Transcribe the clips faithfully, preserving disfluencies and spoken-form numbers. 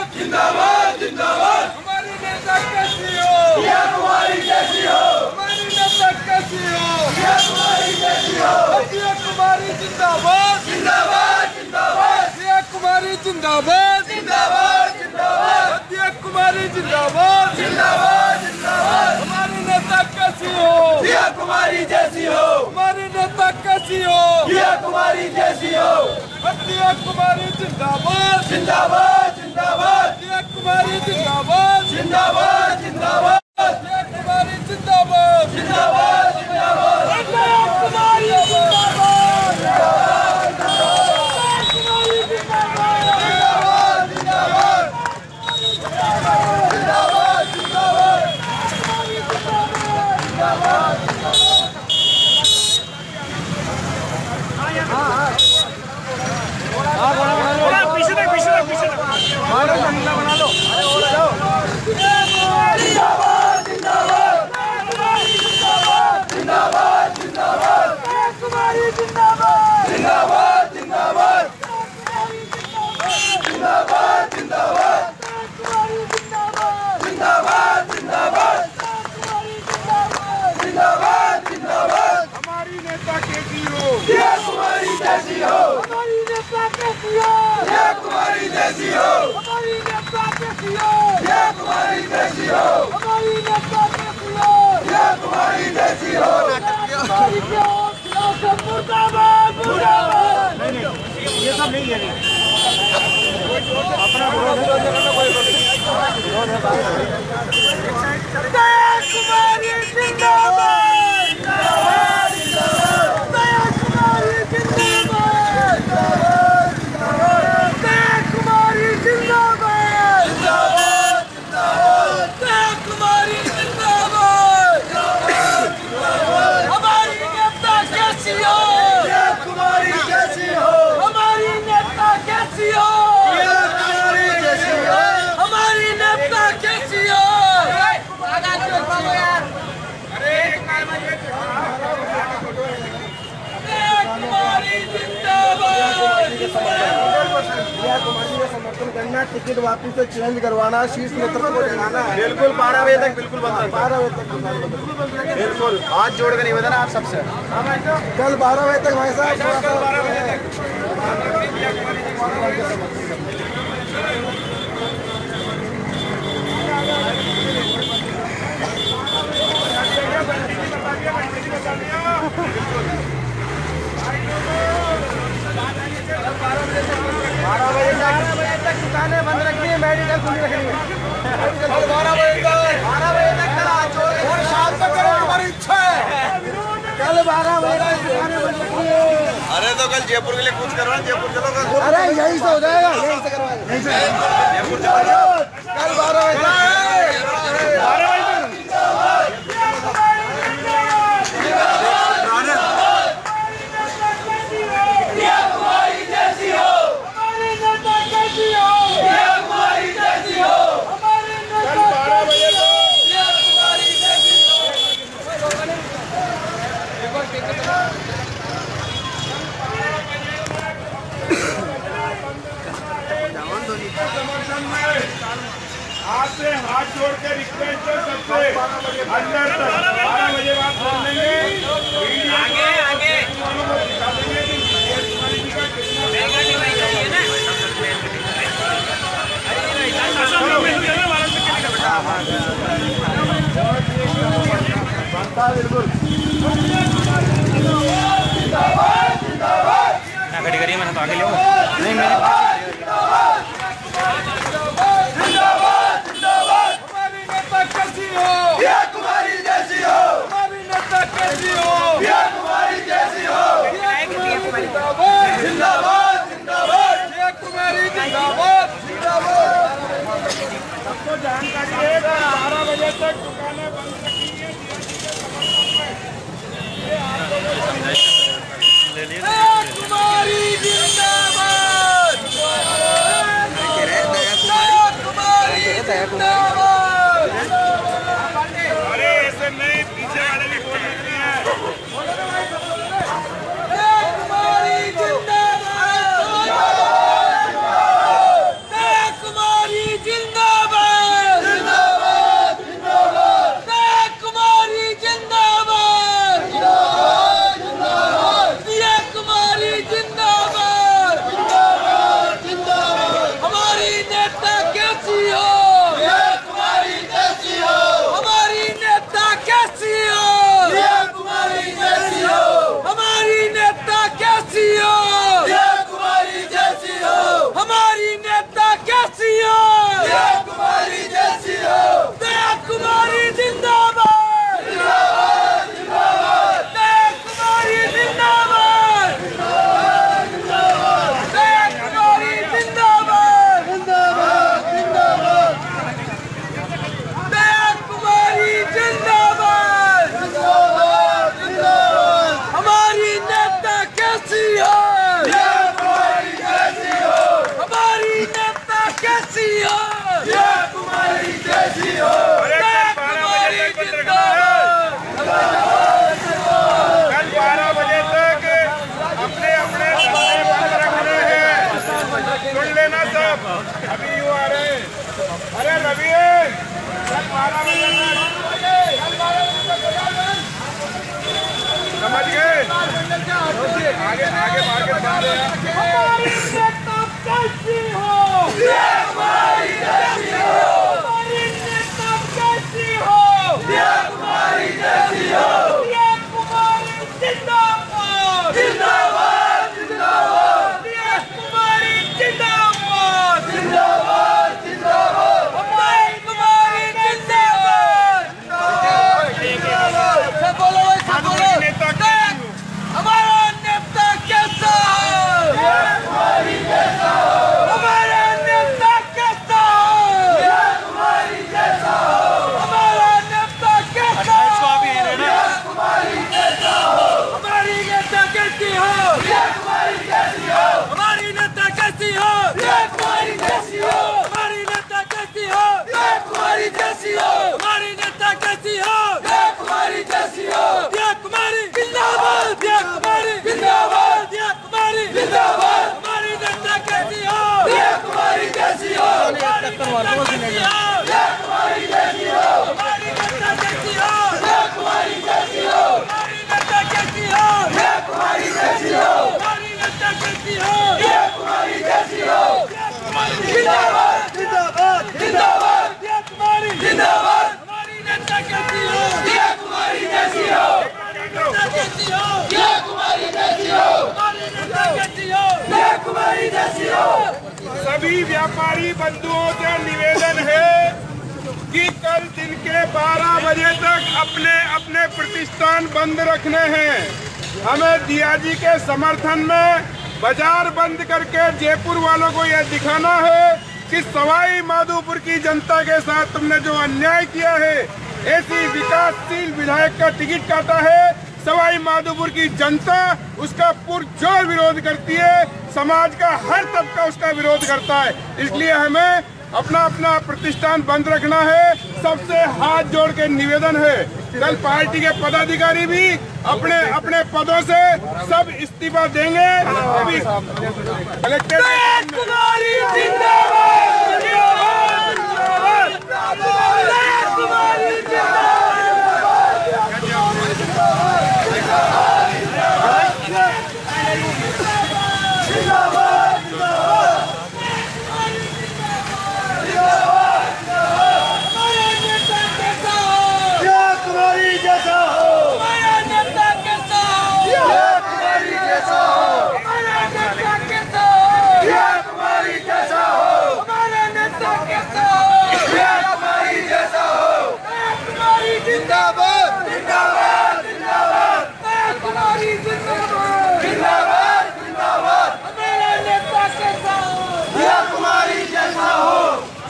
जिंदाबाद जिंदाबाद। हमारी नेता कैसी हो? प्रिया कुमारी कैसी हो? हमारी नेता कैसी हो? प्रिया कुमारी कैसी हो? प्रिया कुमारी जिंदाबाद जिंदाबाद जिंदाबाद। प्रिया कुमारी जिंदाबाद जिंदाबाद जिंदाबाद। प्रिया कुमारी जिंदाबाद जिंदाबाद जिंदाबाद। हमारी नेता कैसी हो? प्रिया कुमारी जैसी हो। हमारी नेता कैसी हो? प्रिया कुमारी जैसी हो। प्रिया कुमारी जिंदाबाद जिंदाबाद जिंदाबाद। प्रिया कुमारी जिंदाबाद जिंदाबाद जिंदाबाद। प्रिया कुमारी जिंदाबाद जिंदाबाद जिंदाबाद। प्रिया कुमारी जिंदाबाद जिंदाबाद जिंदाबाद जिंदाबाद जिंदाबाद। पीछे तक पीछे तक पीछे तक बना लो। जिंदाबाद जिंदाबाद जिंदाबाद जिंदाबाद। कुमारी जिंदाबाद जिंदाबाद जिंदाबाद जिंदाबाद जिंदाबाद। जिंदाबाद जिंदाबाद जिंदाबाद जिंदाबाद। हमारी नेता कैसी हो? प्रिया कुमारी जैसी हो। हमारी नेता कैसी हो? प्रिया कुमारी जैसी हो। हमारी नेता कैसी हो? प्रिया कुमारी जैसी हो। हमारी नेता कैसी हो? प्रिया कुमारी जैसी हो। हमारी खिलाफत मुर्दाबाद मुर्दाबाद। ये सब नहीं है अपना दया कुमारी जिंदाबाद जिंदाबाद जिंदाबाद। दया कुमारी जिंदाबाद जिंदाबाद जिंदाबाद। दया कुमारी जिंदाबाद जिंदाबाद जिंदाबाद। दया कुमारी जिंदाबाद जिंदाबाद। हमारी नेता कैसी हो? प्रिया कुमारी कैसी हो? हमारी नेता कैसी हो? प्रिया कुमारी कैसी हो? हमारी नेता कैसी हो? प्रिया कुमारी का समर्थन करना, टिकट वापस से चेंज करवाना, शीर्ष नेतृत्व को जगाना है। बिल्कुल बारह बजे तक बिल्कुल बंद रखना। बारह बजे तक बिल्कुल हाथ जोड़ कर निवेदन है आप सबसे। कल बारह बजे तक भाई साहब बारह बजे तक। बारह बजे तक दुकानें बंद रखनी है, मेडिकल खुली रखनी है। बारह बजे तक बारह बजे तक कल हाथ जोड़ के और शाम तक करो, हमारी इच्छा है। कल बारह बजे तक दुकानें बंद रखनी है। अरे तो कल जयपुर के लिए कुछ करवाना, जयपुर चलो कल। अरे यही से हो जाएगा, यही से करवा जयपुर चलो कल बारह बजे तक। प्रिया कुमारी जैसी हो। हमारी नेता कैसी हो? प्रिया कुमारी जैसी हो। हमारी नेता बारह बजे तक प्रिया कुमारी जैसी हो। समर्थन में आपसे हाथ जोड़ के रिक्वेस्ट है सबसे अंदर तक बारह बजे बाद बोल देंगे। आगे आगे दिखा देंगे कि कुमारी जी का कितना बिल्कुल ना खड़ी करिए, मैंने तो आगे लिया नहीं मेरी हमारी नेता कैसी हो? प्रिया कुमारी जैसी हो। हमारी नेता कैसी हो? प्रिया कुमारी जैसी हो। जिंदाबाद जिंदाबाद जिंदाबाद। प्रिया कुमारी जिंदाबाद जिंदाबाद। सबको जानकारी है, बारह बजे तक दुकानें बंद रखी है। प्रिया कुमारी जिंदाबाद। प्रिया कुमारी जिंदाबाद। अरे ऐसे नहीं, पीछे वाले भी बोल रहे हैं। प्रिया कुमारी जिंदाबाद। प्रिया कुमारी कैसी हो? दिया कुमारी कैसी हो? दिया कुमारी जिंदाबाद। कल बारह बजे तक अपने अपने धंधे बंद रखने हैं। सुन लेना सब, अभी यूँ आ रहे हैं। अरे रवि कल बारह बजे तक समझ गए? आगे आगे मार्केट बंद है। हमारी नेता कैसी हो? दिया कुमारी कैसी हो? हमारी नेता कैसी हो? दिया कुमारी कैसी हो? दिया कुमारी जिंदाबाद। जिंदाबाद जिंदाबाद दिया कुमारी जिंदाबाद। जिंदाबाद जिंदाबाद हमारी कुमारी जिंदाबाद। सब बोलो भाई, सब बोलो। नेता कैसी हो? हमारा नेता कैसा है? दिया कुमारी कैसा हो? हमारा नेता कैसा है? दिया कुमारी कैसा हो? हमारा नेता कैसा है? दिया कुमारी कैसा हो? हमारी नेता कैसी हो? दिया कुमारी कैसी हो? हमारी नेता कैसी हो? दिया कुमारी कैसी हो? हमारी नेता कैसी हो? दिया कुमारी कैसी हो? हमारी नेता कैसी हो? दिया कुमारी कैसी हो? दिया कुमारी जिंदाबाद। दिया कुमारी जिंदाबाद दिया कुमारी जिंदाबाद हमारी नेता कैसी हो? दिया कुमारी कैसी हो? हमारी नेता कैसी हो? दिया कुमारी कैसी हो? हमारी नेता कैसी हो? दिया कुमारी कैसी हो? हमारी नेता कैसी हो? दिया कुमारी कैसी हो? हमारी नेता कैसी हो? दिया कुमारी कैसी हो? जिंदाबाद जिंदाबाद जिंदाबाद दिया कुमारी जिंदाबाद हमारी नेता कैसी हो? दिया कुमारी कैसी हो? नेता कैसी हो? दिया कुमारी कैसी हो? हमारी नेता कैसी हो? दिया कुमारी कैसी हो? सभी व्यापारी बंधुओं का निवेदन है कि कल दिन के बारह बजे तक अपने अपने प्रतिष्ठान बंद रखने हैं। हमें दिया जी के समर्थन में बाजार बंद करके जयपुर वालों को यह दिखाना है कि सवाई माधोपुर की जनता के साथ तुमने जो अन्याय किया है, ऐसी विकासशील विधायक का टिकट काटा है, सवाई माधोपुर की जनता उसका पुरजोर विरोध करती है। समाज का हर तबका उसका विरोध करता है। इसलिए हमें अपना अपना प्रतिष्ठान बंद रखना है। सबसे हाथ जोड़ के निवेदन है, कल पार्टी के पदाधिकारी भी अपने अपने पदों से सब इस्तीफा देंगे। अभी कलेक्टर कुमारी जिंदाबाद। जिंदाबाद कुमारी जिंदाबाद जिंदाबाद जिंदाबाद कुमारी जिंदाबाद। जिंदाबाद जिंदाबाद हमारा नेता कैसा हो? दिया कुमारी जैसा हो।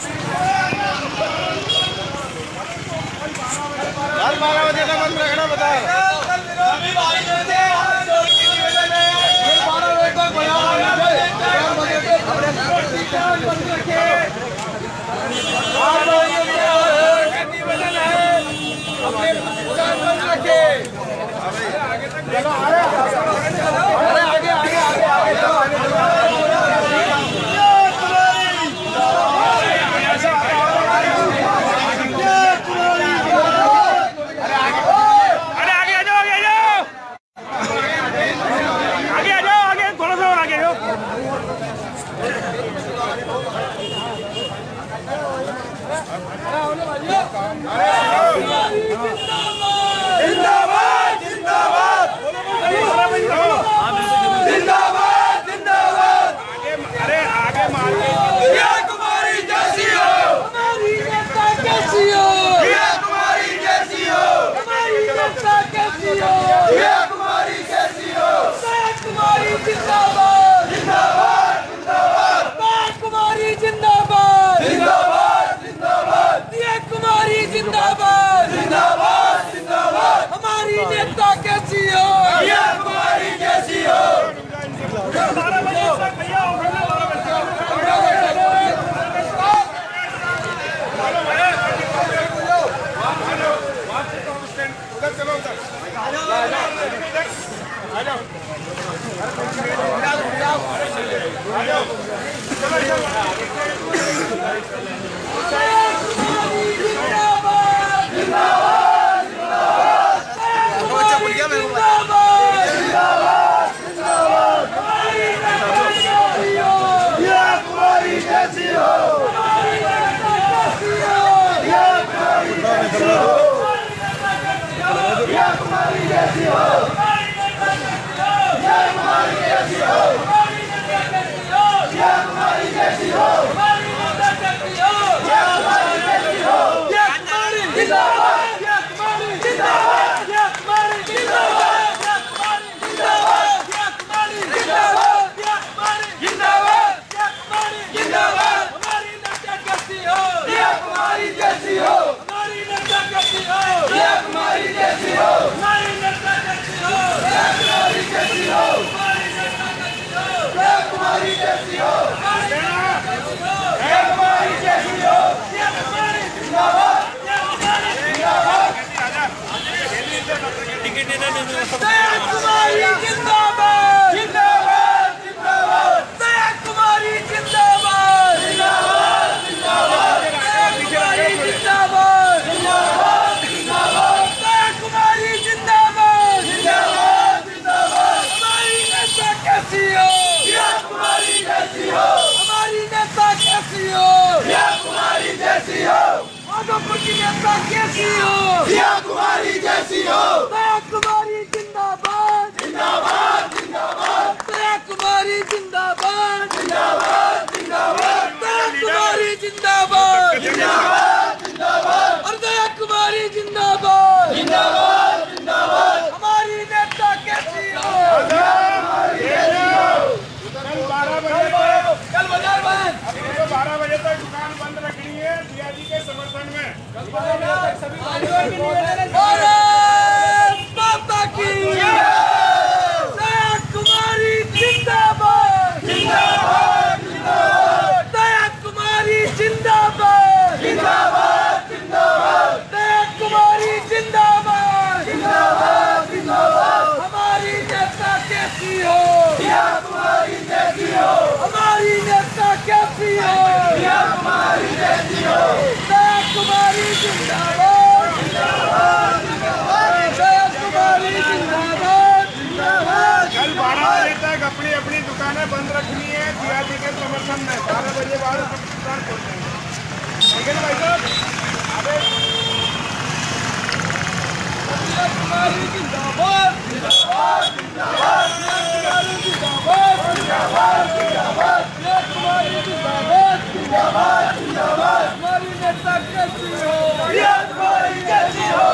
कल बारह बजे का बंद रखना बता। सभी भाई बहनें हाथ जोड़ के निवेदन है, कल बारह बजे तक बयान होना चाहिए। बारह बजे तक अपने प्रतिष्ठान बंद रखे। हाथ जोड़ के निवेदन है, अपने प्रतिष्ठान बंद रखे। चलो अरे अरे आगे आगे आगे आगे जिंदाबाद जिंदाबाद जिंदाबाद जिंदाबाद। अरे आगे मार दिया कुमारी जैसी हो। हमारी नेता कैसी हो? दिया कुमारी जैसी हो। हमारी नेता कैसी हो? दिया कुमारी कैसी हो? दिया कुमारी जिंदाबाद। जिंदाबाद जिंदाबाद दिया कुमारी जिंदाबाद। जिंदाबाद जिंदाबाद दिया कुमारी जिंदाबाद। हमारी नेता कैसी हो? दया कुमारी जैसी हो। दया कुमारी जिंदाबाद जिंदाबाद जिंदाबाद दया कुमारी जिंदाबाद जिंदाबाद जिंदाबाद दया कुमारी जिंदाबाद जिंदाबाद जिंदाबाद और दया कुमारी जिंदाबाद जिंदाबाद जिंदाबाद हमारी नेता कैसी हो? कल बारह बजे तक कल बाजार बंद तो बारह बजे तक दुकान बंद रखनी है दिया जी के समर्थन में। भारत माता की दया कुमारी जिंदाबाद जिंदाबाद जिंदाबाद दया कुमारी जिंदाबाद जिंदाबाद जिंदाबाद दया कुमारी जिंदाबाद जिंदाबाद जिंदाबाद हमारी नेता कैसी हो? दया कुमारी जैसी हो। हमारी नेता कैसी हो? दया कुमारी जैसी हो। दया कुमारी जिंदाबाद दया कुमारी जिंदाबाद कल बारह बजे तक अपनी अपनी दुकानें बंद रखनी है दिया जी के समर्थन में। बारह बजे बाद सब दुकान खोल देंगे। ठीक है ना भाई साहब? दया कुमारी जिंदाबाद जिंदाबाद जिंदाबाद कुमारी जिंदाबाद जिंदाबाद जिंदाबाद दया कुमारी जिंदाबाद जिंदाबाद जिंदाबाद हमारी नेता कैसी हो? दया कुमारी जैसी हो।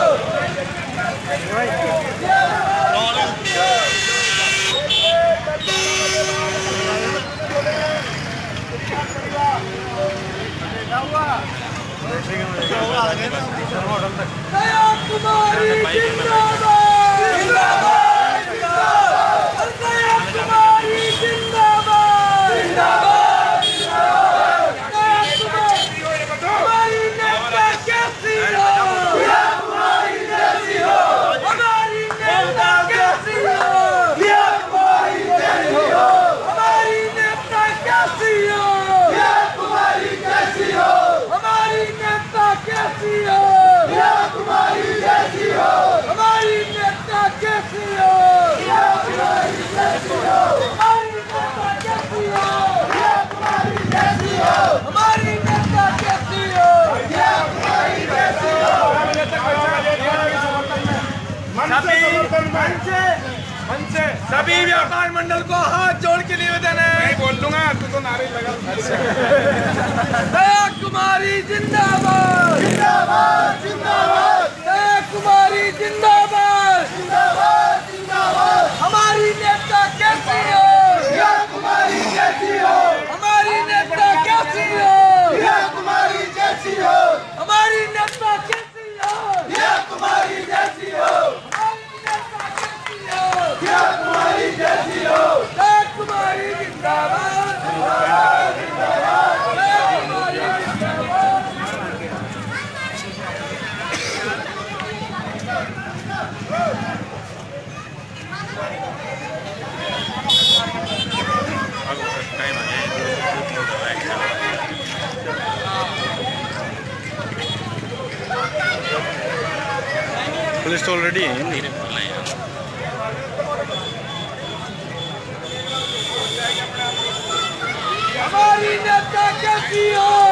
दया कुमारी जिंदाबाद जिंदाबाद जिंदाबाद और दया कुमारी जिंदाबाद जिंदाबाद जिंदाबाद दया कुमारी हमारी नेता कैसी हो? दया कुमारी जैसी हो। हमारी नेता कैसी हो? दया कुमारी जैसी हो। हमारी नेता कैसी हो? दया कुमारी जैसी हो। हमारी नेता कैसी हो? दया कुमारी जैसी हो। हमारी नेता कैसी हो? दया कुमारी जैसी हो। हमारी नेता कैसी हो? दया कुमारी जैसी हो। हमारी नेता कैसी हो? दया कुमारी जैसी हो। बारह बजे तक बारह बजे दिया जी के समर्थन में। मन से समर्थन में। मन से सभी व्यापार मंडल को हाथ जोड़ के निवेदन है। मैं बोल दूंगा तू तो नारे लगा। दया कुमारी जिंदाबाद जिंदाबाद जिंदाबाद दया कुमारी जिंदाबाद जिंदाबाद जिंदाबाद हमारी नेता कैसी हो? दया कुमारी जैसी हो। हमारी नेता कैसी हो? दया कुमारी जैसी हो। हमारी नेता कैसी हो? दया कुमारी जैसी हो। हमारी नेता कैसी हो? दया कुमारी जैसी हो। दया कुमारी जिंदाबाद दया कुमारी जिंदाबाद टाइम आ गया। पुलिस तो ऑलरेडी है हिंदी में बोलना है। हमारी नेता कैसी हो?